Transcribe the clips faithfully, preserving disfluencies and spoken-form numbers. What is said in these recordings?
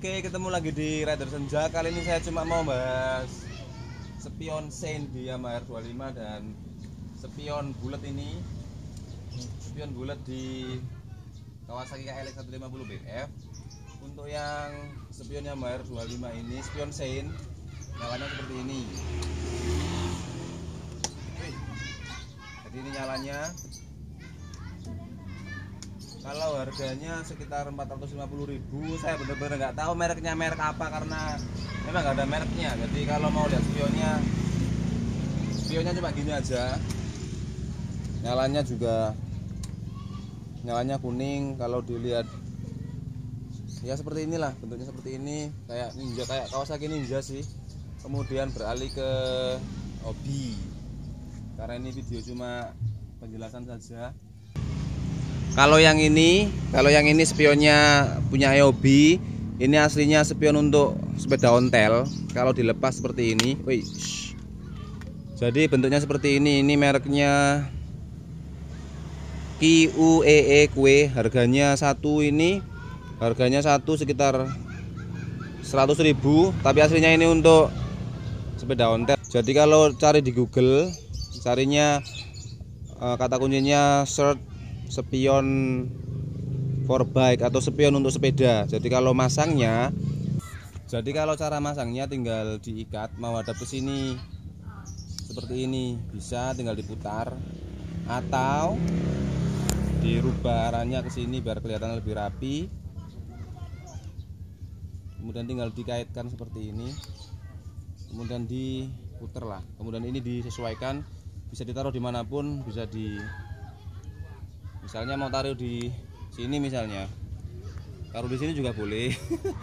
Oke, ketemu lagi di Rider Senja. Kali ini saya cuma mau bahas spion Saint di Yamaha R dua puluh lima dan spion bulat ini. Spion bulat di Kawasaki K L X seratus lima puluh B F. Untuk yang spion Yamaha R dua puluh lima ini, spion Saint, nyalanya seperti ini. Jadi ini nyalanya. Kalau harganya sekitar empat ratus lima puluh ribu, saya bener-bener nggak tahu mereknya merek apa karena memang nggak ada mereknya. Jadi kalau mau lihat spionnya, spionnya cuma gini aja. Nyalanya juga nyalanya kuning. Kalau dilihat ya seperti inilah, bentuknya seperti ini, kayak Ninja, kayak Kawasaki Ninja sih. Kemudian beralih ke hobi karena ini video cuma penjelasan saja. Kalau yang ini, kalau yang ini spionnya punya E O B, ini aslinya spion untuk sepeda ontel. Kalau dilepas seperti ini, wih, jadi bentuknya seperti ini. Ini mereknya Q U E E Kue. Harganya satu ini, harganya satu sekitar seratus ribu. Tapi aslinya ini untuk sepeda ontel. Jadi kalau cari di Google, carinya kata kuncinya search spion for bike atau spion untuk sepeda. Jadi kalau masangnya, jadi kalau cara masangnya tinggal diikat, mau hadap ke sini seperti ini, bisa tinggal diputar atau dirubah arahnya ke sini biar kelihatan lebih rapi. Kemudian tinggal dikaitkan seperti ini, kemudian diputar lah. Kemudian ini disesuaikan, bisa ditaruh dimanapun, bisa di misalnya mau taruh di sini, misalnya taruh di sini juga boleh.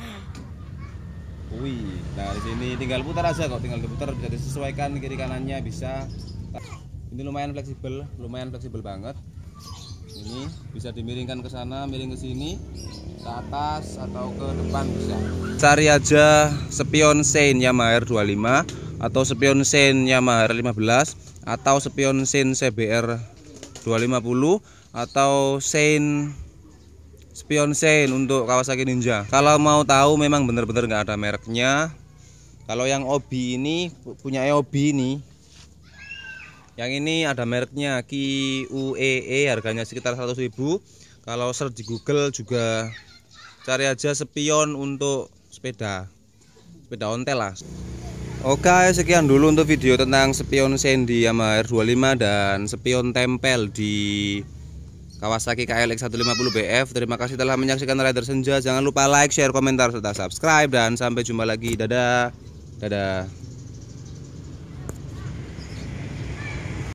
Wih, nah di sini tinggal putar aja kok, tinggal diputar, bisa disesuaikan kiri kanannya bisa. Ini lumayan fleksibel, lumayan fleksibel banget. Ini bisa dimiringkan ke sana, miring ke sini, ke atas atau ke depan bisa. Cari aja spion Saint Yamaha R dua puluh lima atau spion Saint Yamaha R lima belas atau spion Saint C B R dua lima nol atau Saint spion Saint untuk Kawasaki Ninja. Kalau mau tahu memang bener-bener nggak ada mereknya. Kalau yang O B ini punya E O B ini, yang ini ada mereknya Q U E E, harganya sekitar seratus ribu. Kalau search di Google juga cari aja spion untuk sepeda sepeda ontel lah. Oke, sekian dulu untuk video tentang spion Saint di Yamaha R dua puluh lima dan spion tempel di Kawasaki K L X seratus lima puluh B F. Terima kasih telah menyaksikan Rider Senja. Jangan lupa like, share, komentar, serta subscribe. Dan sampai jumpa lagi. Dadah. Dadah.